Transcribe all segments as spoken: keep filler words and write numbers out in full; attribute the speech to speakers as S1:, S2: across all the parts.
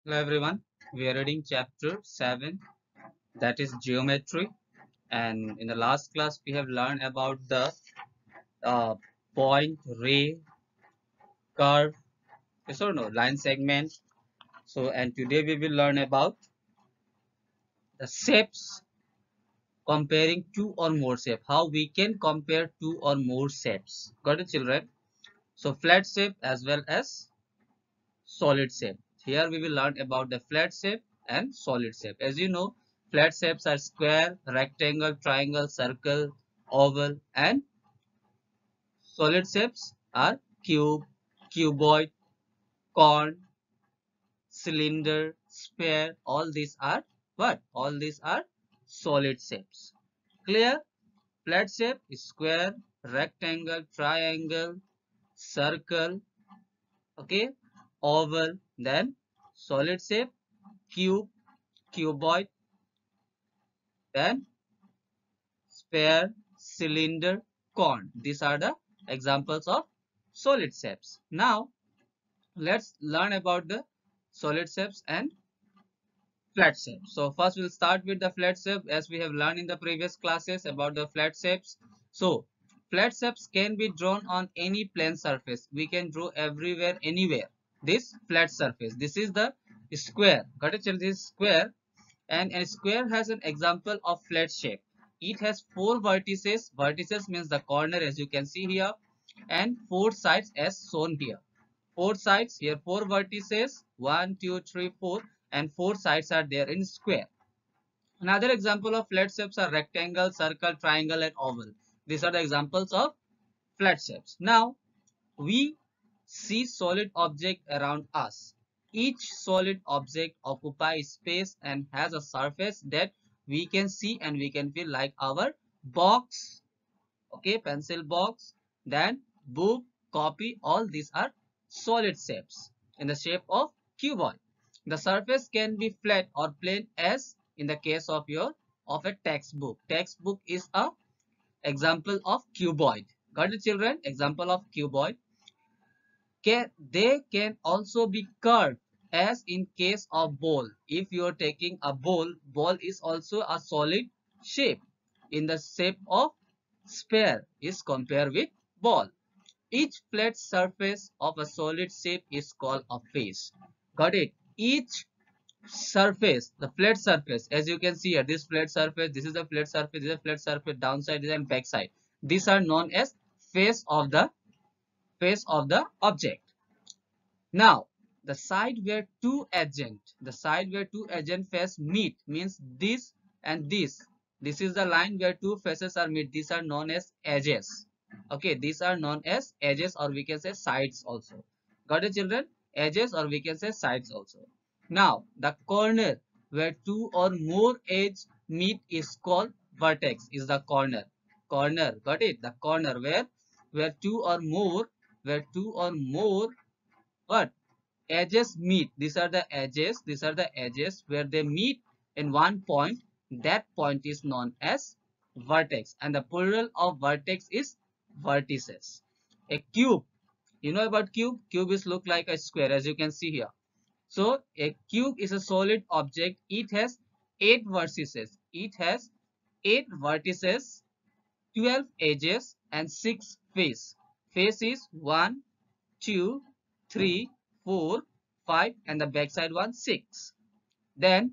S1: Hello everyone, we are reading chapter seven, that is geometry, and in the last class we have learned about the uh, point, ray, curve, yes or no, line segment. So and today we will learn about the shapes, comparing two or more shapes, how we can compare two or more shapes. Got it children? So flat shape as well as solid shape. Here we will learn about the flat shape and solid shape. As you know, flat shapes are square, rectangle, triangle, circle, oval, and solid shapes are cube, cuboid, cone, cylinder, sphere. All these are what? All these are solid shapes. Clear? Flat shape is square, rectangle, triangle, circle, okay, oval, then solid shape, cube, cuboid, then sphere, cylinder, cone. These are the examples of solid shapes. Now, let's learn about the solid shapes and flat shapes. So, first we'll start with the flat shape as we have learned in the previous classes about the flat shapes. So, flat shapes can be drawn on any plane surface. We can draw everywhere, anywhere. This flat surface. This is the square. Got it? This is square. And a square has an example of flat shape. It has four vertices. Vertices means the corner as you can see here, and four sides as shown here. Four sides here, four vertices, one, two, three, four, and four sides are there in square. Another example of flat shapes are rectangle, circle, triangle, and oval. These are the examples of flat shapes. Now we see solid object around us. Each solid object occupies space and has a surface that we can see and we can feel, like our box, okay, pencil box, then book, copy, all these are solid shapes in the shape of cuboid. The surface can be flat or plane as in the case of your of a textbook. Textbook is a example of cuboid. Got it children? Example of cuboid. Can, they can also be curved as in case of ball. If you are taking a ball, ball is also a solid shape in the shape of sphere is compared with ball. Each flat surface of a solid shape is called a face. Got it? Each surface, the flat surface, as you can see here, this flat surface, this is the flat surface, this is a flat surface, downside and backside. These are known as face of the face of the object. Now, the side where two adjacent, the side where two adjacent faces meet means this and this. This is the line where two faces are meet. These are known as edges. Okay, these are known as edges, or we can say sides also. Got it, children? Edges, or we can say sides also. Now, the corner where two or more edges meet is called vertex. Is the corner. Corner. Got it? The corner where where two or more where two or more what edges meet. These are the edges. These are the edges where they meet in one point. That point is known as vertex, and the plural of vertex is vertices. A cube, you know about cube? Cube is look like a square, as you can see here. So a cube is a solid object. It has eight vertices. It has eight vertices, twelve edges, and six face. Face is one, two, three, four, five, and the backside one six. Then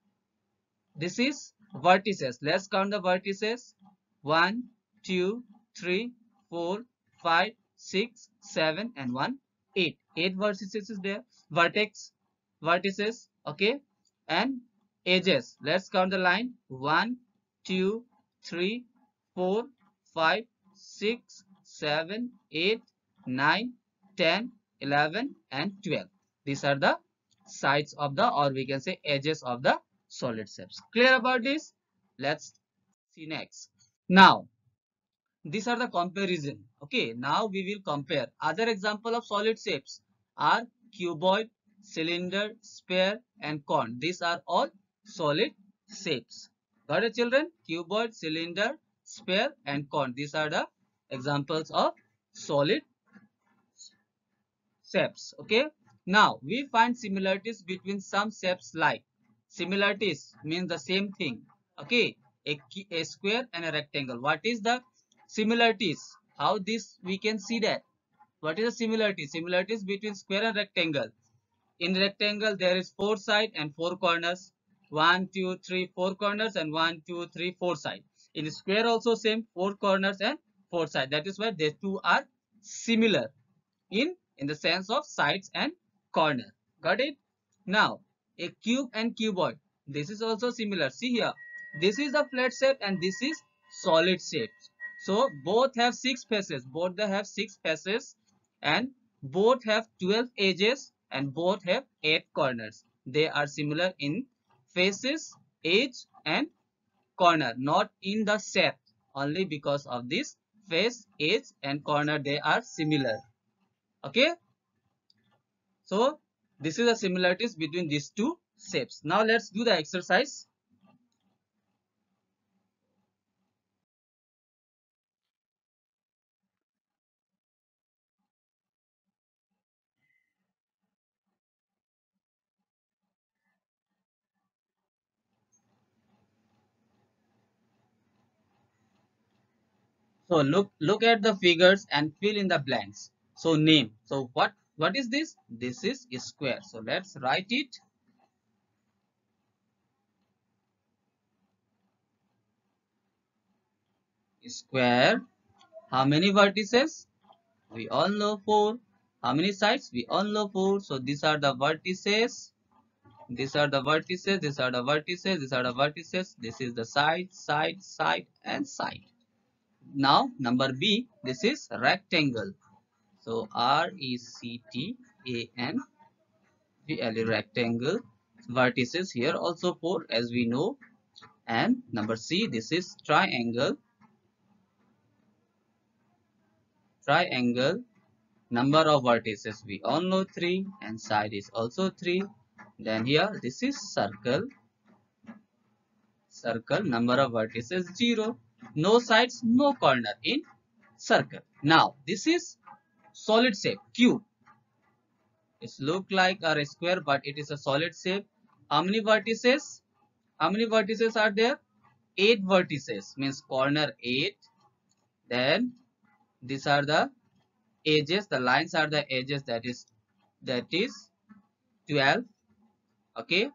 S1: this is vertices. Let's count the vertices. one, two, three, four, five, six, seven, and one eight. eight vertices is there. Vertex, vertices, okay, and edges. Let's count the line. one, two, three, four, five, six, seven, eight, nine, ten, eleven, and twelve. These are the sides of the, or we can say edges of the solid shapes. Clear about this? Let's see next. Now, these are the comparison. Okay, now we will compare. Other example of solid shapes are cuboid, cylinder, sphere, and cone. These are all solid shapes. Got it, children? Cuboid, cylinder, sphere, and cone. These are the examples of solid shapes. Okay. Now we find similarities between some shapes like similarities means the same thing. Okay, a, a square and a rectangle. What is the similarities? How this we can see that? What is the similarity? Similarities between square and rectangle. In rectangle there is four side and four corners. One, two, three, four corners and one, two, three, four side. In square also same four corners and four side. That is why they two are similar in in the sense of sides and corner. Got it? Now a cube and cuboid, this is also similar. See here, this is the flat shape and this is solid shape. So both have six faces, both they have six faces, and both have twelve edges and both have eight corners. They are similar in faces, edge and corner, not in the shape. Only because of this face, edge and corner they are similar. Okay, so this is the similarities between these two shapes. Now let's do the exercise. So look look at the figures and fill in the blanks. So name. So what what is this? This is a square. So let's write it. Square. How many vertices? We all know four. How many sides? We all know four. So these are the vertices. These are the vertices. These are the vertices. These are the vertices. This is the side, side, side, and side. Now number B. This is rectangle. So R E C T A N G L E, rectangle. Vertices here also four as we know. And number C, this is triangle. Triangle. Number of vertices we all know three and side is also three. Then here this is circle. Circle. Number of vertices zero. No sides, no corner in circle. Now this is solid shape cube. It looks like a square but it is a solid shape. How many vertices? How many vertices are there? Eight vertices, means corner eight. Then these are the edges. The lines are the edges. That is that is twelve. Okay,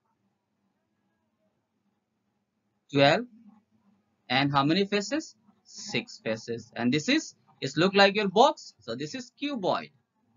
S1: twelve. And how many faces? Six faces. And this is it look like your box. So this is cuboid.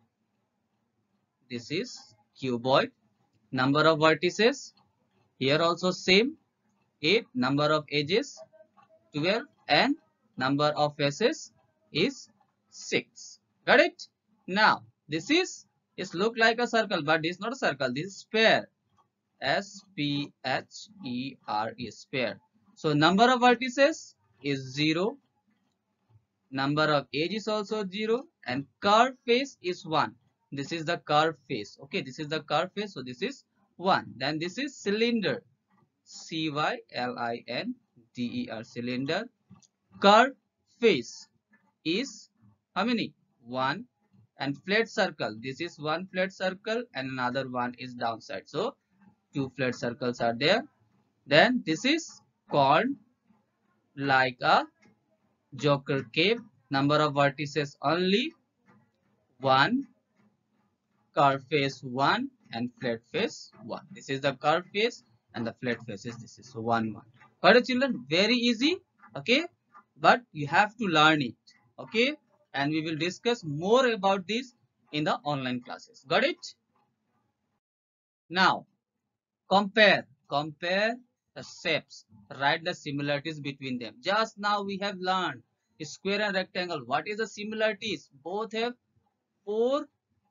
S1: This is cuboid. Number of vertices here also same. Eight. Number of edges twelve, and number of faces is six. Got it? Now this is it look like a circle but this is not a circle, this is sphere. S P H E R E, sphere. So number of vertices is zero, number of edges is also zero, and curved face is one. This is the curved face. Okay, this is the curved face, so this is one. Then this is cylinder. C Y L I N D E R, cylinder. Curved face is how many? One. And flat circle, this is one flat circle and another one is downside. So two flat circles are there. Then this is called like a joker cave. Number of vertices only one. Curved face one and flat face one. This is the curved face and the flat face is this is one one. Got it, children? Very easy. Okay, but you have to learn it. Okay, and we will discuss more about this in the online classes. Got it? Now compare compare the shapes. Write the similarities between them. Just now we have learned square and rectangle. What is the similarities? Both have four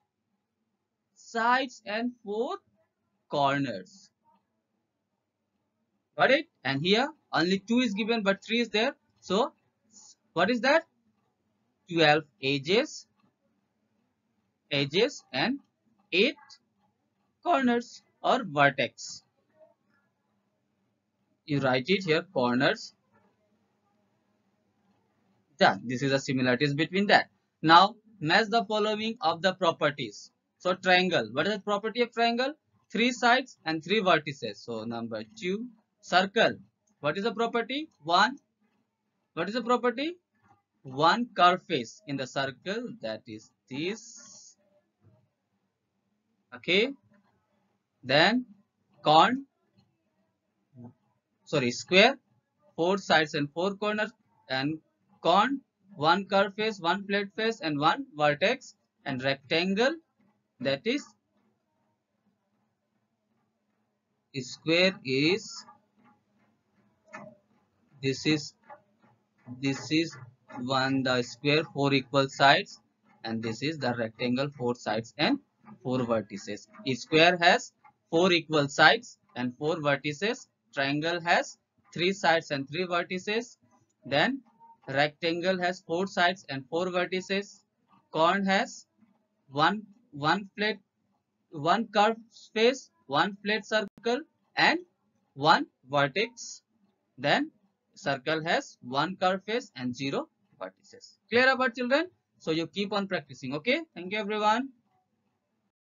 S1: sides and four corners. Got it? And here only two is given but three is there. So what is that? twelve edges edges and eight corners or vertex. You write it here, corners. Done. This is the similarities between that. Now match the following of the properties. So triangle, what is the property of triangle? Three sides and three vertices. So number two. Circle, what is the property? One. What is the property? One curve face in the circle, that is this. Okay. Then cone, sorry, square, four sides and four corners, and cone, one curve face, one flat face, and one vertex, and rectangle, that is square is this is this is one the square, four equal sides, and this is the rectangle, four sides and four vertices. A square has four equal sides and four vertices. Triangle has three sides and three vertices. Then rectangle has four sides and four vertices. Cone has one one flat one curved face, one flat circle, and one vertex. Then circle has one curved face and zero vertices. Clear about children? So you keep on practicing. Okay. Thank you everyone.